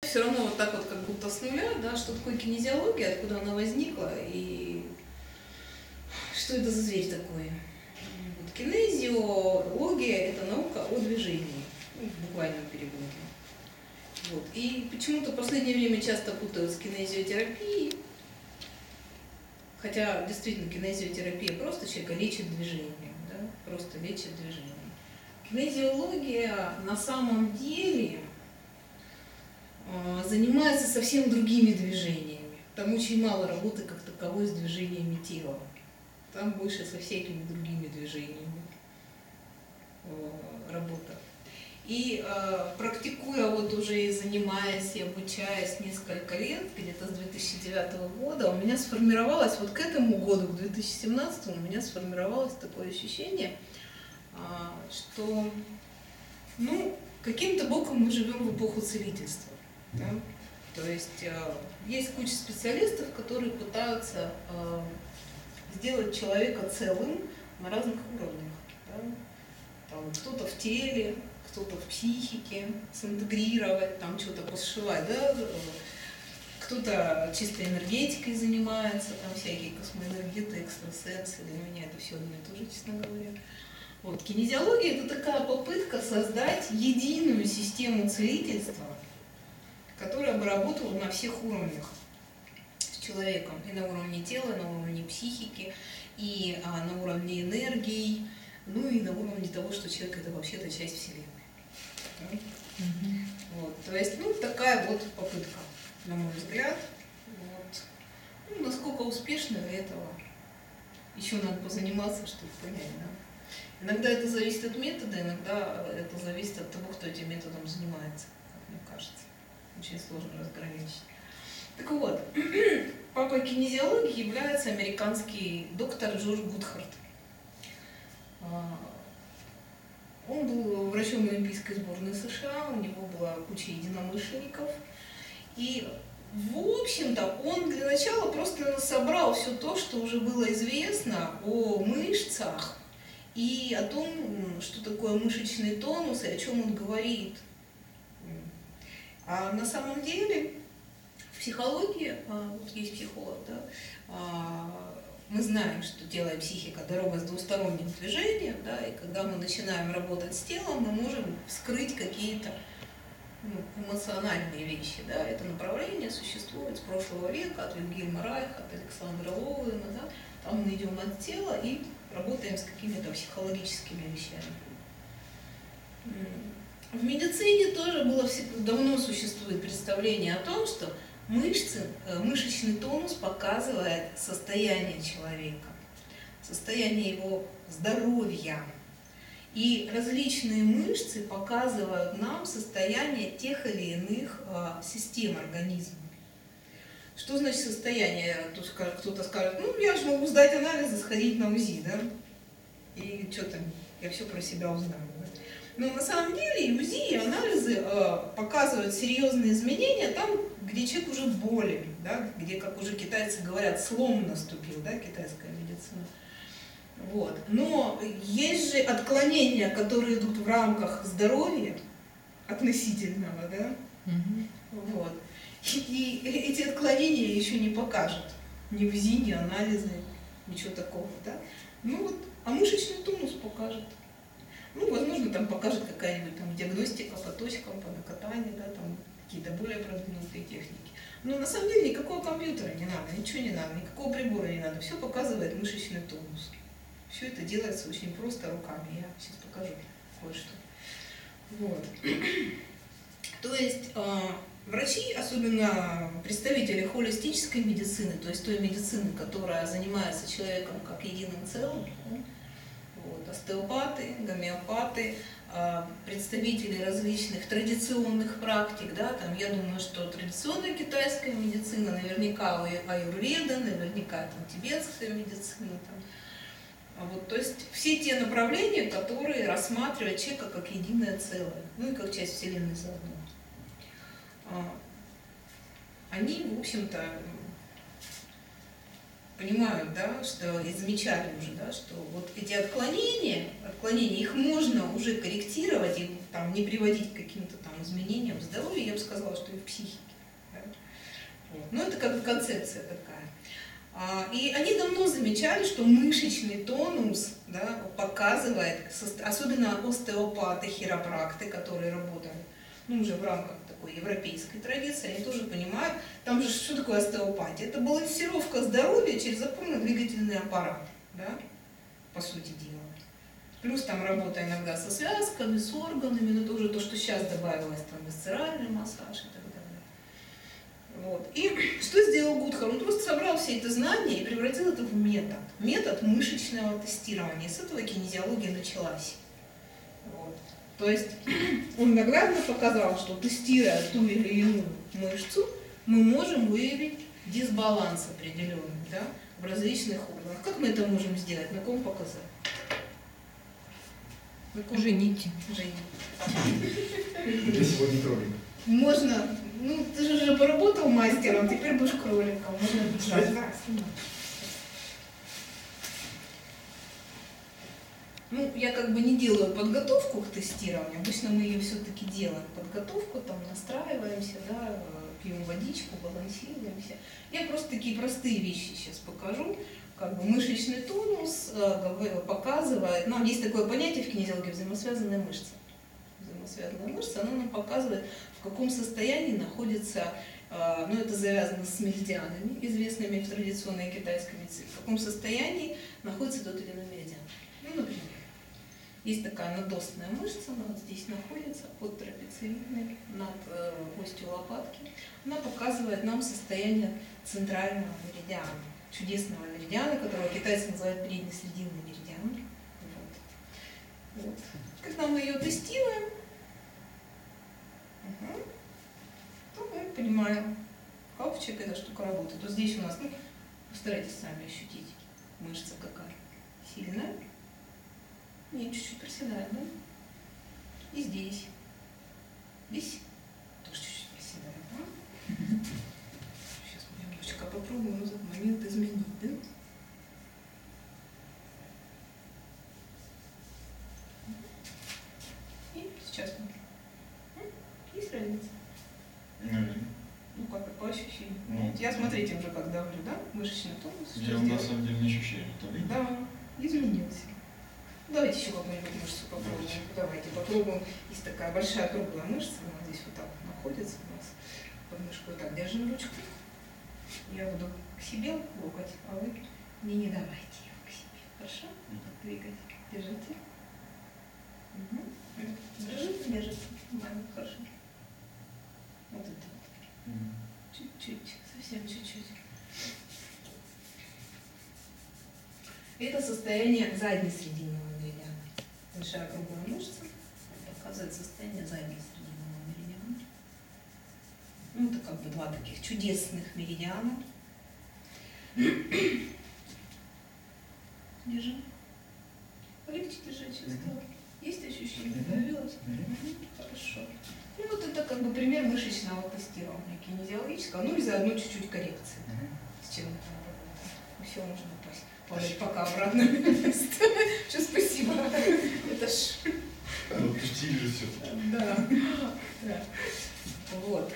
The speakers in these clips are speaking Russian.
все равно вот так вот как будто с нуля, да, что такое кинезиология, откуда она возникла и что это за зверь такой. Вот, кинезиология – это наука о движении, ну, в буквальном переводе. Вот. И почему-то в последнее время часто путают с кинезиотерапией, хотя действительно кинезиотерапия просто человека лечит движением, да, просто лечит движением. Кинезиология на самом деле занимается совсем другими движениями. Там очень мало работы как таковой с движениями тела. Там больше со всякими другими движениями работа. И практикуя вот уже и занимаясь, и обучаясь несколько лет, где-то с 2009 года, у меня сформировалось, вот к этому году, к 2017, у меня сформировалось такое ощущение, что, ну, каким-то боком мы живем в эпоху целительства. Да? То есть есть куча специалистов, которые пытаются сделать человека целым на разных уровнях. Да? Там кто-то в теле, кто-то в психике, синтегрировать, там что-то посшивать, да? Кто-то чисто энергетикой занимается, там всякие космоэнергеты, экстрасенсы, для меня это все одно и то же, честно говоря. Вот. Кинезиология – это такая попытка создать единую систему целительства, которая бы работала на всех уровнях с человеком, и на уровне тела, и на уровне психики, и на уровне энергии, ну и на уровне того, что человек – это вообще-то часть Вселенной. Да? Вот. То есть, ну, такая вот попытка, на мой взгляд. Вот. Ну, насколько успешно этого еще надо позаниматься, чтобы понять, да? Иногда это зависит от метода, иногда это зависит от того, кто этим методом занимается, как мне кажется. Очень сложно разграничить. Так вот, папой кинезиологии является американский доктор Джордж Гудхарт. Он был врачом Олимпийской сборной США, у него была куча единомышленников. И, в общем-то, он для начала просто собрал все то, что уже было известно о мышцах и о том, что такое мышечный тонус и о чем он говорит. А на самом деле в психологии, вот есть психолог, да, мы знаем, что тело и психика – дорога с двусторонним движением, да, и когда мы начинаем работать с телом, мы можем вскрыть какие-то эмоциональные вещи. Да. Это направление существует с прошлого века, от Вильгельма Райха, от Александра Лоуэна. Да. Там мы идем от тела и работаем с какими-то психологическими вещами. В медицине тоже давно существует представление о том, что мышечный тонус показывает состояние человека, состояние его здоровья. И различные мышцы показывают нам состояние тех или иных систем организма. Что значит состояние? Тут кто-то скажет, ну я же могу сдать анализы, сходить на УЗИ, да? И что там, я все про себя узнаю. Да? Но на самом деле и УЗИ, и анализы показывают серьезные изменения там, где человек уже болен, да? Где, как уже китайцы говорят, слом наступил, да, китайская медицина. Вот. Но есть же отклонения, которые идут в рамках здоровья относительного, да? Вот. И эти отклонения еще не покажут. Ни УЗИ, ни анализы, ничего такого, да? Ну вот, а мышечный тонус покажет. Ну, возможно, там покажет какая-нибудь там диагностика по точкам, по накатанию, да, там какие-то более продвинутые техники. Но на самом деле никакого компьютера не надо, ничего не надо, никакого прибора не надо. Все показывает мышечный тонус. Все это делается очень просто руками. Я сейчас покажу кое-что. Вот. То есть врачи, особенно представители холистической медицины, то есть той медицины, которая занимается человеком как единым целым, вот, остеопаты, гомеопаты, представители различных традиционных практик, да, там, я думаю, что традиционная китайская медицина, наверняка аюрведа, наверняка там, тибетская медицина. Там. Вот, то есть все те направления, которые рассматривают человека как единое целое, ну и как часть Вселенной заодно. Они, в общем-то, понимают, да, что и замечали уже, да, что вот эти отклонения, их можно уже корректировать и там, не приводить к каким-то там изменениям в здоровье, я бы сказала, что и в психике. Да? Вот. Но это как бы концепция такая. И они давно замечали, что мышечный тонус, да, показывает, особенно остеопаты, хиропракты, которые работают, ну, уже в рамках такой европейской традиции, они тоже понимают, там же что такое остеопатия? Это балансировка здоровья через опорно-двигательный аппарат, да, по сути дела. Плюс там работа иногда со связками, с органами, но это уже то, что сейчас добавилось, там, висцеральный массаж и так далее. Вот. И что сделал Гудхар? Он просто собрал все это знания и превратил это в метод мышечного тестирования. С этого кинезиология началась. Вот. То есть он наглядно показал, что тестируя ту или иную мышцу, мы можем выявить дисбаланс определенный, да, в различных органах. Как мы это можем сделать? На ком показать? Жените. Я сегодня кролик. Можно, ну ты же уже поработал мастером, теперь будешь кроликом. Можно бежать. Ну, я как бы не делаю подготовку к тестированию, обычно мы ее все-таки делаем, подготовку, там настраиваемся, да, пьем водичку, балансируемся. Я просто такие простые вещи сейчас покажу, как бы мышечный тонус показывает, нам есть такое понятие в кинезиологии взаимосвязанная мышца. Взаимосвязанная мышца, она нам показывает, в каком состоянии находится, ну это завязано с меридианами, известными в традиционной китайской медицине, в каком состоянии находится тот или иной меридиан. Ну, например, есть такая надостная мышца, она вот здесь находится, под трапециевидной, над остью лопатки. Она показывает нам состояние центрального меридиана, чудесного меридиана, которого китайцы называют передне-срединный меридиан. Вот. Когда мы ее тестируем, то мы понимаем, как у человека эта штука работает. Вот здесь у нас, ну, постарайтесь сами ощутить, мышца какая сильная. И чуть-чуть приседает, да? И здесь. Здесь тоже чуть-чуть приседает, да? Сейчас мы немножечко попробуем этот момент изменить, да? И сейчас мы. Есть разница? Наверное. Ну как, по ощущениям. Ну, Я, смотрите, уже как давлю, да? Мышечный тонус. Я на самом деле не ощущаю. Да, изменился. Давайте еще какую-нибудь мышцу попробуем. Давайте попробуем. Есть такая большая круглая мышца, она здесь вот так находится у нас. Под мышкой вот так держим ручку. Я буду к себе локоть, а вы мне не давайте его к себе. Хорошо? Двигать. Держите. Угу. Держите. Хорошо. Вот это вот. Чуть-чуть, совсем чуть-чуть. Это состояние заднесрединного меридиана. Большая круглая мышца показывает состояние заднесрединного меридиана. Ну, это как бы два таких чудесных меридиана. Держи. Полегче держать сейчас стало. Есть ощущение? Появилось? Хорошо. И вот это как бы пример мышечного тестирования кинезиологического, ну и заодно чуть-чуть коррекции. С чем это работает. Все, можно упасть. Падать пока обратно. Что, спасибо. Это ж... Отпустили же все. Да. Вот.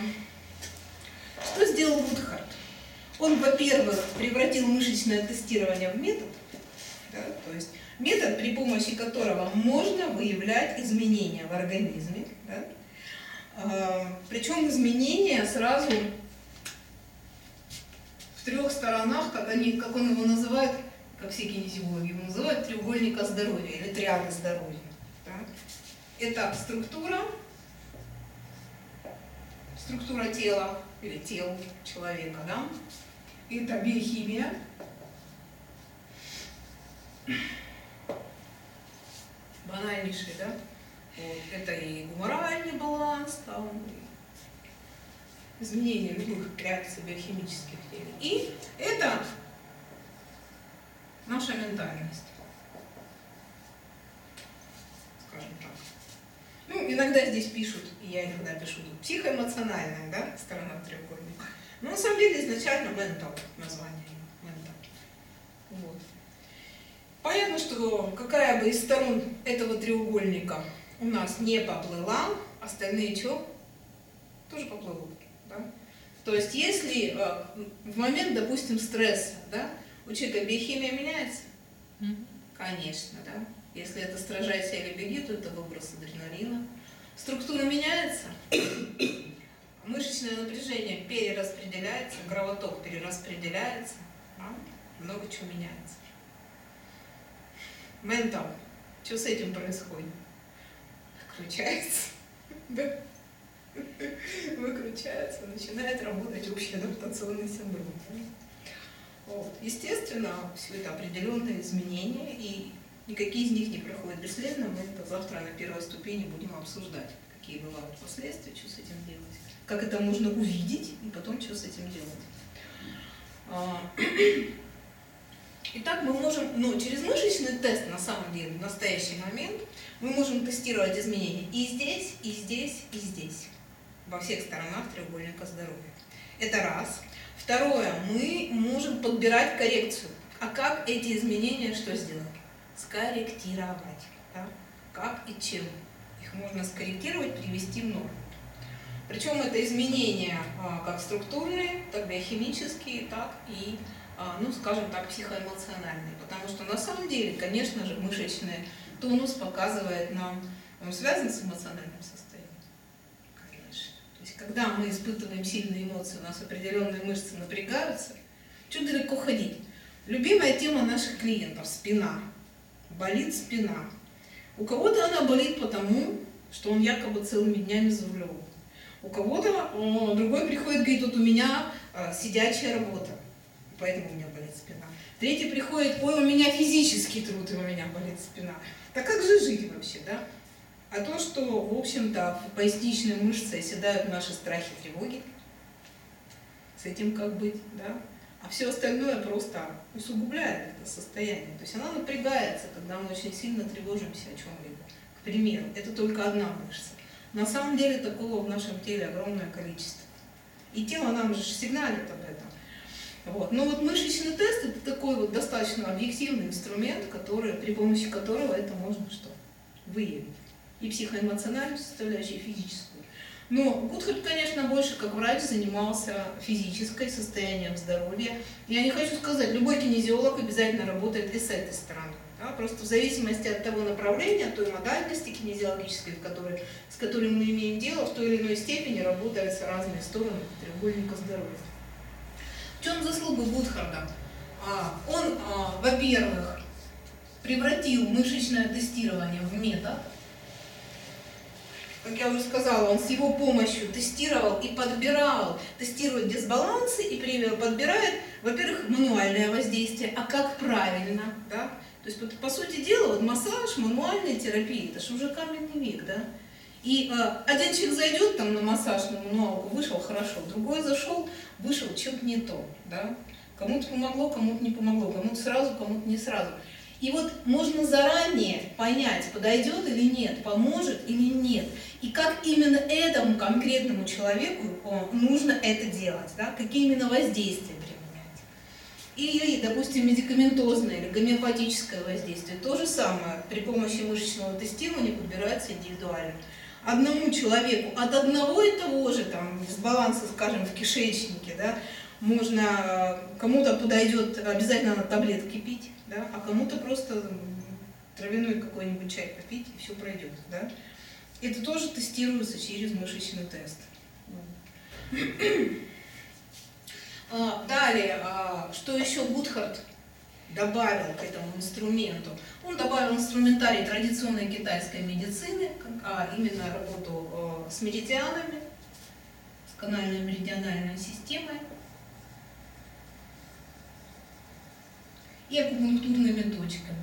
Что сделал Гудхарт? Он, во-первых, превратил мышечное тестирование в метод, да, то есть метод, при помощи которого можно выявлять изменения в организме, да, причем изменения сразу в трех сторонах, как он его называет, как все кинезиологи его называют, треугольника здоровья или триады здоровья. Да. Это структура тела или тел человека, да. Это биохимия, банальнейший, да. Вот. Это и гуморальный баланс, там, и изменение любых реакций биохимических в теле. И это наша ментальность, скажем так. Ну, иногда здесь пишут, и я иногда пишу, психоэмоциональная, да, сторона треугольника. Но на самом деле изначально mental название mental. Понятно, что какая бы из сторон этого треугольника у нас не поплыла, остальные что? Тоже поплывут. Да? То есть если в момент, допустим, стресса, да, у человека биохимия меняется, конечно, да. Если это сражайся или беги, то это выброс адреналина. Структура меняется, мышечное напряжение перераспределяется, кровоток перераспределяется, да? Много чего меняется. Ментал, что с этим происходит? Включается, да? Выключается, начинает работать общий адаптационный синдром. Вот. Естественно, все это определенные изменения, и никакие из них не проходят бесследно. Мы это завтра на первой ступени будем обсуждать, какие бывают последствия, что с этим делать, как это можно увидеть, и потом что с этим делать. Итак, мы можем, но через мышечный тест, на самом деле, в настоящий момент, мы можем тестировать изменения и здесь, и здесь, и здесь, во всех сторонах треугольника здоровья. Это раз. Второе, мы можем подбирать коррекцию. А как эти изменения что сделать? Скорректировать. Да? Как и чем? Их можно скорректировать, привести в норму. Причем это изменения как структурные, так биохимические, так и, ну, скажем так, психоэмоциональные. Потому что на самом деле, конечно же, мышечный тонус показывает нам, он связан с эмоциональным состоянием. Конечно. То есть, когда мы испытываем сильные эмоции, у нас определенные мышцы напрягаются, что далеко ходить? Любимая тема наших клиентов – спина. Болит спина. У кого-то она болит потому, что он якобы целыми днями за рулем. У кого-то другой приходит, говорит, вот у меня сидячая работа, поэтому у меня болит спина. Третий приходит, ой, у меня физический труд, и у меня болит спина. Так как же жить вообще, да? А то, что, в общем-то, в поясничной мышце оседают наши страхи, тревоги, с этим как быть, да? А все остальное просто усугубляет это состояние. То есть она напрягается, когда мы очень сильно тревожимся о чем-либо. К примеру, это только одна мышца. На самом деле такого в нашем теле огромное количество. И тело нам же сигналит об этом. Вот. Но вот мышечный тест – это такой вот достаточно объективный инструмент, при помощи которого это можно что? Выявить. И психоэмоциональную составляющую, и физическую. Но Гудхарт, конечно, больше как врач занимался физическим состоянием здоровья. Я не хочу сказать, любой кинезиолог обязательно работает и с этой стороны. Да? Просто в зависимости от того направления, той модальности кинезиологической, с которой мы имеем дело, в той или иной степени работают разные стороны треугольника здоровья. В чем заслуга Гудхарта? Он, во-первых, превратил мышечное тестирование в метод. Как я уже сказала, он с его помощью тестировал и подбирал, тестирует дисбалансы и подбирает, во-первых, мануальное воздействие, а как правильно, да? То есть, по сути дела, вот массаж, мануальная терапия, это же уже каменный век, да? И один человек зайдет там на массаж, на мануалку, вышел хорошо, другой зашел, вышел, что-то не то, да? Кому-то помогло, кому-то не помогло, кому-то сразу, кому-то не сразу. И вот можно заранее понять, подойдет или нет, поможет или нет. И как именно этому конкретному человеку нужно это делать, да? Какие именно воздействия применять. Или, допустим, медикаментозное или гомеопатическое воздействие. То же самое при помощи мышечного тестирования подбирается индивидуально. Одному человеку от одного и того же там, дисбаланса, скажем, в кишечнике, да, можно, кому-то подойдет обязательно на таблетки пить, да, а кому-то просто травяной какой-нибудь чай попить, и все пройдет. Да. Это тоже тестируется через мышечный тест. Далее, что еще Гудхарт добавил к этому инструменту? Он добавил инструментарий традиционной китайской медицины, а именно работу с меридианами, с канально-меридиональной системой и акупунктурными точками.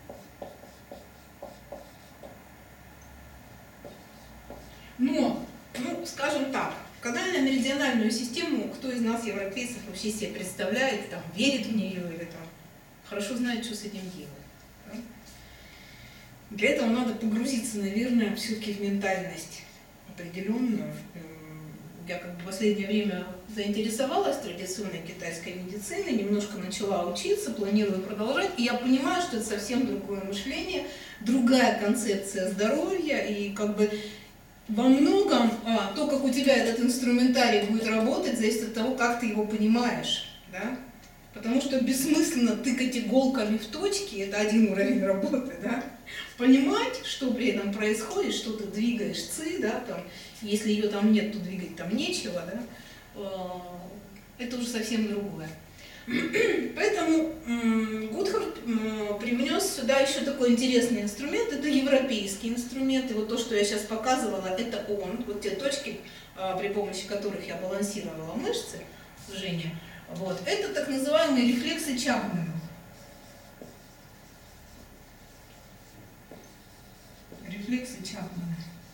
Но, скажем так, канально-меридиональную систему, кто из нас, европейцев, вообще себе представляет, там, верит в нее или там, хорошо знает, что с этим делать. Да? Для этого надо погрузиться, наверное, все-таки в ментальность определенную, я как бы в последнее время заинтересовалась традиционной китайской медициной, немножко начала учиться, планирую продолжать, и я понимаю, что это совсем другое мышление, другая концепция здоровья, и как бы во многом то, как у тебя этот инструментарий будет работать, зависит от того, как ты его понимаешь, да? Потому что бессмысленно тыкать иголками в точки, это один уровень работы, да? Понимать, что при этом происходит, что ты двигаешь ЦИ, да, там, если ее там нет, то двигать там нечего, да? Это уже совсем другое. Поэтому Гутхард привнес сюда еще такой интересный инструмент, это европейский инструмент, и вот то, что я сейчас показывала, это он, вот те точки, при помощи которых я балансировала мышцы движения, вот, это так называемые рефлексы Чапмана. Рефлексы Чапмана.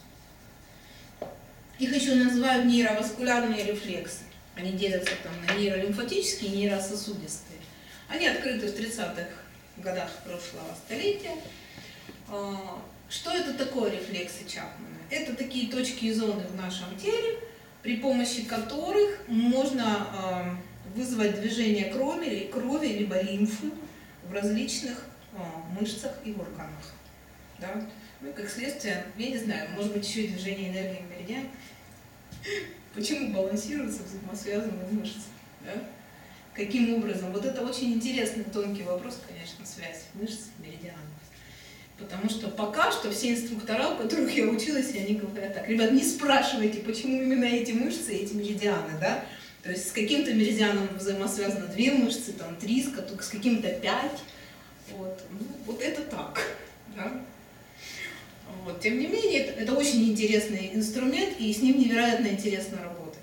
Их еще называют нейроваскулярные рефлексы. Они делятся там на нейролимфатические и нейрососудистые. Они открыты в 30-х годах прошлого столетия. Что это такое рефлексы Чапмана? Это такие точки и зоны в нашем теле, при помощи которых можно вызвать движение крови либо лимфы в различных мышцах и органах. Да? Ну и как следствие, я не знаю, может быть еще и движение энергии меридиан. Почему балансируются взаимосвязанные мышцы? Да? Каким образом? Вот это очень интересный, тонкий вопрос, конечно, связь мышц и меридианов. Потому что пока что все инструктора, у которых я училась, они говорят так: ребят, не спрашивайте, почему именно эти мышцы и эти меридианы, да? То есть с каким-то меридианом взаимосвязаны 2 мышцы, там 3, с каким-то 5. Вот, ну, вот это так. Да? Вот. Тем не менее, это очень интересный инструмент, и с ним невероятно интересно работать.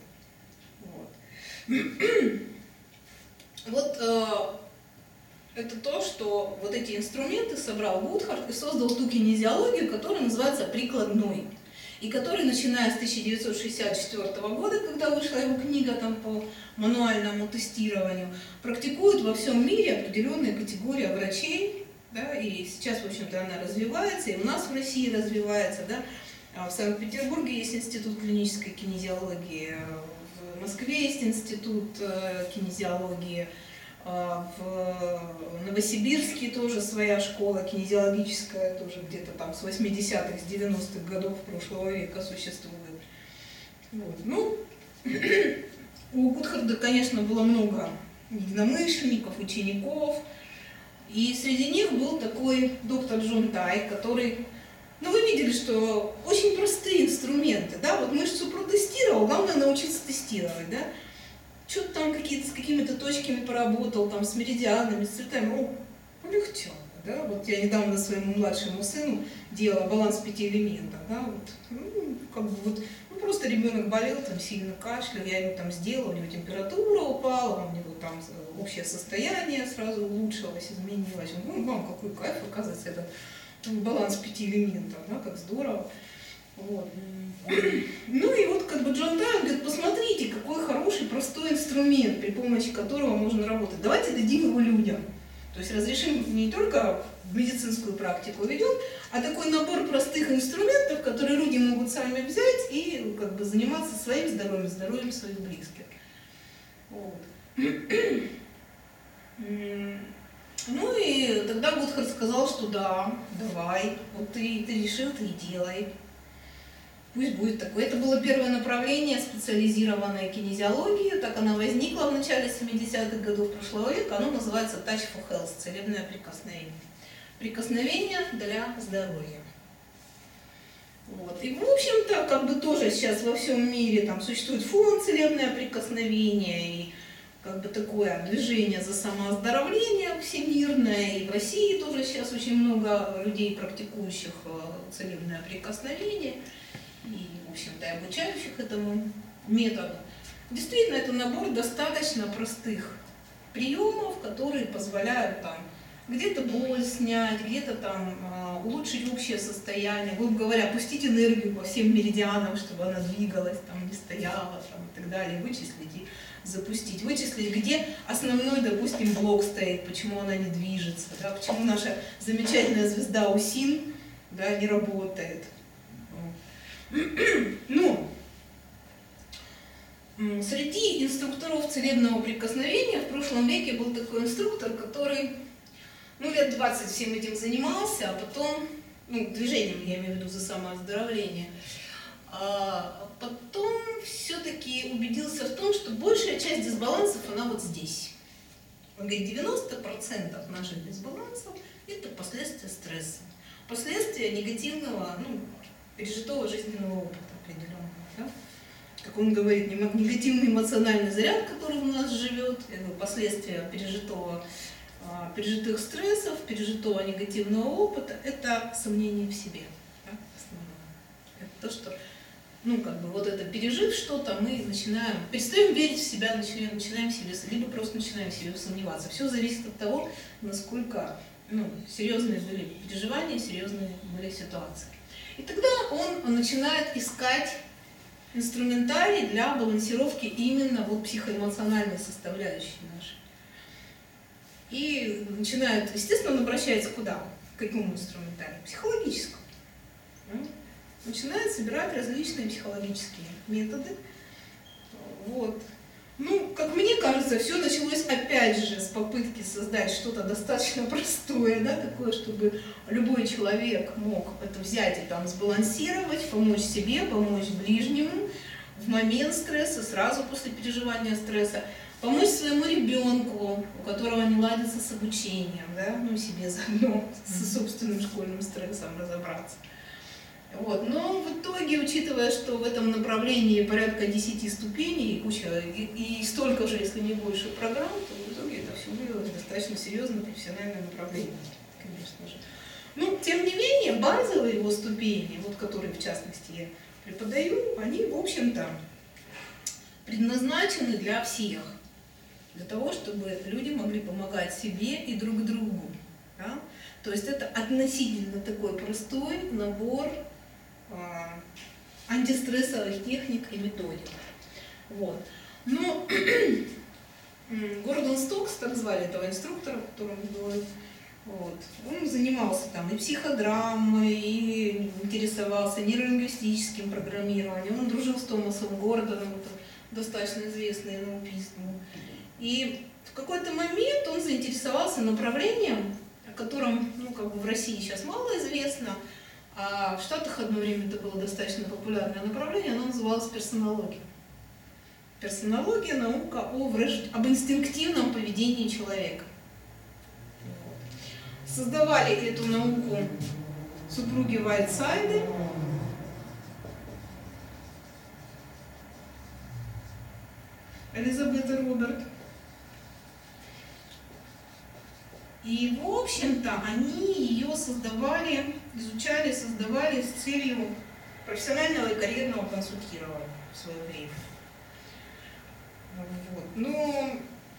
Вот, это то, что вот эти инструменты собрал Гутхард и создал ту кинезиологию, которая называется прикладной, и который, начиная с 1964 года, когда вышла его книга там, по мануальному тестированию, практикует во всем мире определенная категория врачей. Да, и сейчас, в общем-то, она развивается, и у нас в России развивается. Да. В Санкт-Петербурге есть институт клинической кинезиологии, в Москве есть институт кинезиологии, в Новосибирске тоже своя школа кинезиологическая, тоже где-то там с 80-х, с 90-х годов прошлого века существует. Вот. Ну, у Гутхарда, конечно, было много единомышленников, учеников. И среди них был такой доктор Джон Тай, который, ну вы видели, что очень простые инструменты, да, вот мышцу протестировал, главное научиться тестировать, да, что-то там с какими-то точками поработал, там с меридианами, с цветами, полегчало, да, вот я недавно своему младшему сыну делала баланс 5 элементов, да, вот, ну, как бы вот, ну, просто ребенок болел, там сильно кашлял, я ему там сделала, у него температура упала, у него там общее состояние сразу улучшилось, изменилось. Он говорит: мам, какой кайф, оказывается, это баланс 5 элементов, да, как здорово. Вот. Ну и вот как бы Джон Тай говорит: посмотрите, какой хороший, простой инструмент, при помощи которого можно работать. Давайте дадим его людям. То есть разрешим не только в медицинскую практику ведем, а такой набор простых инструментов, которые люди могут сами взять и как бы заниматься своим здоровьем, здоровьем своих близких. Вот. Ну и тогда Гутхард сказал, что да, давай, вот ты решил, ты и делай. Пусть будет такое. Это было первое направление специализированной кинезиологии, так она возникла в начале 70-х годов прошлого века, оно называется Touch for Health, целебное прикосновение. Прикосновение для здоровья. Вот. И в общем-то, как бы тоже сейчас во всем мире там существует фонд целебное прикосновение, и как бы такое движение за самооздоровление всемирное, и в России тоже сейчас очень много людей, практикующих целебное прикосновение, и, в общем-то, и обучающих этому методу. Действительно, это набор достаточно простых приемов, которые позволяют там где-то боль снять, где-то там улучшить общее состояние, грубо говоря, пустить энергию по всем меридианам, чтобы она двигалась, там, не стояла там, и так далее, вычислить и запустить. Вычислить, где основной, допустим, блок стоит, почему она не движется, да, почему наша замечательная звезда УСИН, да, не работает. Ну, Среди инструкторов целебного прикосновения в прошлом веке был такой инструктор, который лет 20 всем этим занимался, а потом, движением, я имею в виду, за самооздоровление, а потом все-таки убедился в том, что большая часть дисбалансов, она вот здесь. Он говорит, 90% наших дисбалансов – это последствия стресса, последствия негативного, пережитого жизненного опыта определенного. Да? Как он говорит, негативный эмоциональный заряд, который у нас живет, это последствия пережитых стрессов, пережитого негативного опыта, это сомнение в себе. Да? Это то, что, вот это пережив что-то, мы перестаем верить в себя, начинаем в себе, либо просто начинаем в себе сомневаться. Все зависит от того, насколько серьезные были переживания, серьезные были ситуации. И тогда он начинает искать инструментарий для балансировки именно психоэмоциональной составляющей нашей. И начинает, естественно, он обращается куда? К какому инструментарию? Психологическому. Начинает собирать различные психологические методы. Как мне кажется, все началось опять же с попытки создать что-то достаточно простое, такое, чтобы любой человек мог это взять и сбалансировать, помочь себе, помочь ближнему в момент стресса, сразу после переживания стресса, помочь своему ребенку, у которого не ладится с обучением, себе заодно с собственным школьным стрессом разобраться. Но в итоге, учитывая, что в этом направлении порядка 10 ступеней и столько же, если не больше, программ, то в итоге это все вылилось в достаточно серьезное профессиональное направление, конечно же. Тем не менее, базовые его ступени, которые в частности я преподаю, они, в общем-то, предназначены для всех, для того, чтобы люди могли помогать себе и друг другу. Да? То есть это относительно такой простой набор антистрессовых техник и методик. Но Гордон Стокс, так звали этого инструктора, о котором говорит, он занимался и психодрамой, и интересовался нейролингвистическим программированием, он дружил с Томасом Гордоном, достаточно известный НЛПист. И в какой-то момент он заинтересовался направлением, о котором в России сейчас мало известно, а в Штатах одно время это было достаточно популярное направление, оно называлось персонология. Персонология – наука об инстинктивном поведении человека. Создавали эту науку супруги Уайтсайды. Элизабет и Роберт. И, в общем-то, они ее изучали, создавали с целью профессионального и карьерного консультирования в свое время. Но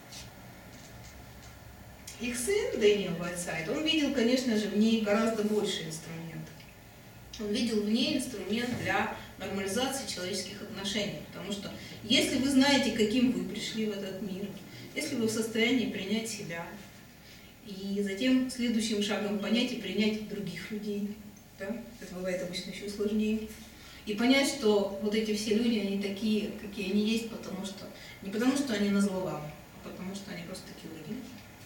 их сын, Дэниел Уайтсайд, он видел, конечно же, в ней гораздо больше инструментов. Он видел в ней инструмент для нормализации человеческих отношений. Потому что если вы знаете, каким вы пришли в этот мир, если вы в состоянии принять себя, и затем следующим шагом понять и принять других людей, это бывает обычно еще сложнее, и понять, что эти все люди, они такие, какие они есть, не потому что они назло вам, а потому что они просто такие люди.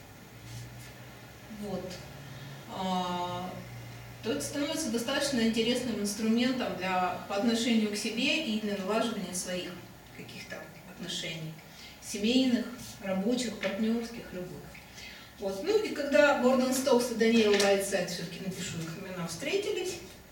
То это становится достаточно интересным инструментом по отношению к себе и для налаживания своих каких-то отношений, семейных, рабочих, партнерских, любых. И когда Гордон Стокс и Дэниел Уайтсайд, все-таки напишу их имена, встретились,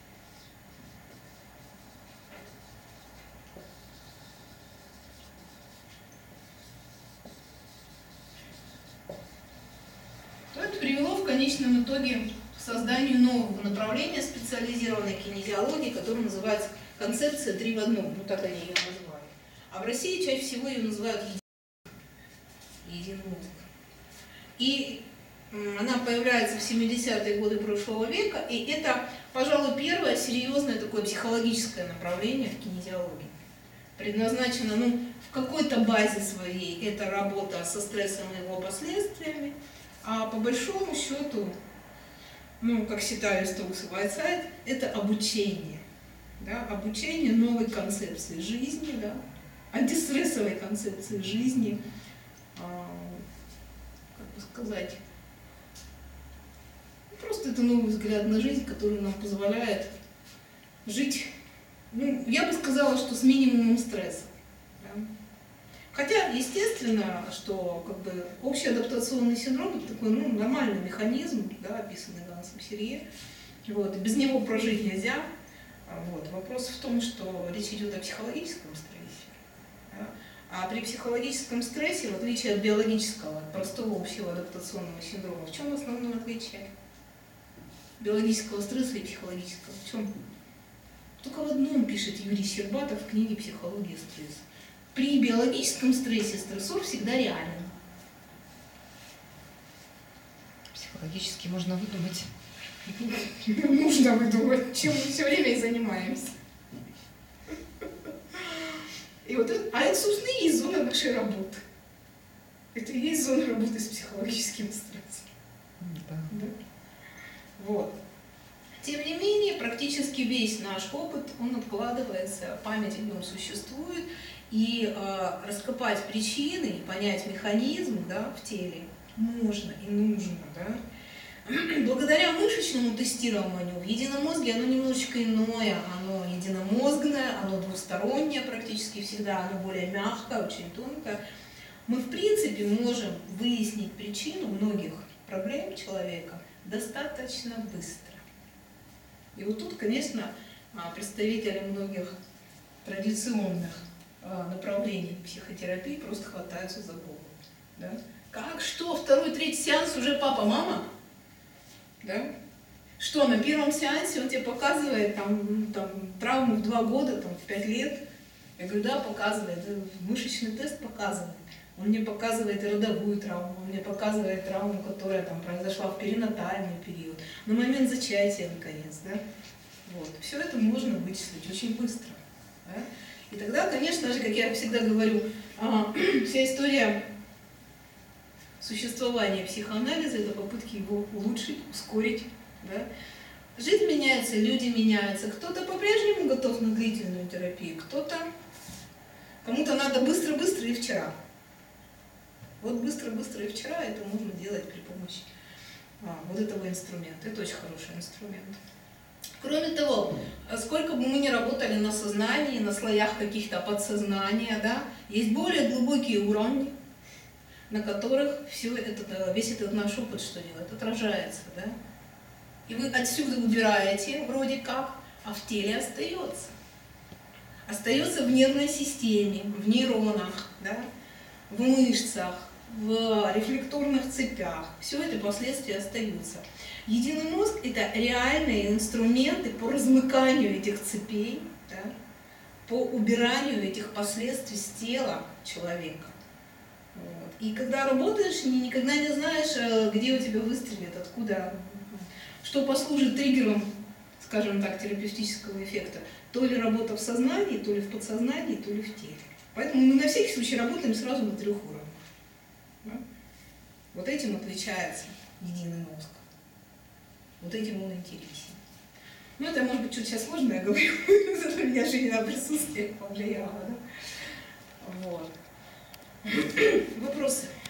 то это привело в конечном итоге к созданию нового направления специализированной кинезиологии, которое называется концепция 3 в 1. Так они ее назвали. А в России чаще всего ее называют единый мозг. И она появляется в 70-е годы прошлого века, и это, пожалуй, первое серьезное такое психологическое направление в кинезиологии. Предназначено, в какой-то базе своей, это работа со стрессом и его последствиями, а по большому счету, как считали Стокс и Уайтсайд, это обучение. Обучение новой концепции жизни, антистрессовой концепции жизни, как бы сказать, просто это новый взгляд на жизнь, который нам позволяет жить, ну, я бы сказала, что с минимумом стресса. Да? Хотя, естественно, что как бы общий адаптационный синдром — это такой, ну, нормальный механизм, да, описанный Гансом Серье. Вот, без него прожить нельзя. Вот. Вопрос в том, что речь идет о психологическом стрессе. Да? А при психологическом стрессе, в отличие от биологического, от простого общего адаптационного синдрома, в чем основное отличие биологического стресса и психологического? В чем? Только в одном пишет Юрий Щербатов в книге «Психология стресса». При биологическом стрессе стрессор всегда реален. Психологически можно выдумать. Нужно выдумать, чем мы все время и занимаемся. И вот это, а это, собственно, и есть зона нашей работы. Это и есть зона работы с психологическим стрессом. Да. Да? Вот. Тем не менее, практически весь наш опыт, он откладывается, память о нем существует, и раскопать причины, и понять механизм, да, в теле можно и нужно. Да? Благодаря мышечному тестированию в единомозге оно немножечко иное, оно единомозгное, оно двустороннее практически всегда, оно более мягкое, очень тонкое. Мы, в принципе, можем выяснить причину многих проблем человека достаточно быстро. И вот тут, конечно, представители многих традиционных направлений психотерапии просто хватаются за голову. Да? Как, что, второй, третий сеанс уже папа-мама? Да? Что, на первом сеансе он тебе показывает там, травму в 2 года, там, в 5 лет? Я говорю, да, показывает, мышечный тест показывает. Он мне показывает и родовую травму, он мне показывает травму, которая там произошла в перинатальный период, на момент зачатия, наконец, да? Вот. Все это можно вычислить очень быстро. Да? И тогда, конечно же, как я всегда говорю, вся история существования психоанализа — это попытки его улучшить, ускорить. Да? Жизнь меняется, люди меняются. Кто-то по-прежнему готов на длительную терапию, кому-то надо быстро-быстро и вчера. Вот быстро-быстро и вчера это можно делать при помощи вот этого инструмента. Это очень хороший инструмент. Кроме того, сколько бы мы ни работали на сознании, на слоях каких-то подсознания, да, есть более глубокие уровни, на которых весь этот наш опыт что делает? Отражается. Да? И вы отсюда убираете вроде как, а в теле остается. Остается в нервной системе, в нейронах, да? В мышцах, в рефлекторных цепях. Все это последствия остаются. Единый мозг — это реальные инструменты по размыканию этих цепей, да? По убиранию этих последствий с тела человека. Вот. И когда работаешь, никогда не знаешь, где у тебя выстрелит, откуда, что послужит триггером, скажем так, терапевтического эффекта. То ли работа в сознании, то ли в подсознании, то ли в теле. Поэтому мы на всякий случай работаем сразу на 3 уровнях. Да? Вот этим отличается единый мозг. Вот этим он интересен. Ну, это, может быть, чуть сейчас сложно, я говорю, зато меня жизненное присутствие повлияло. Да? Вот. Вопросы?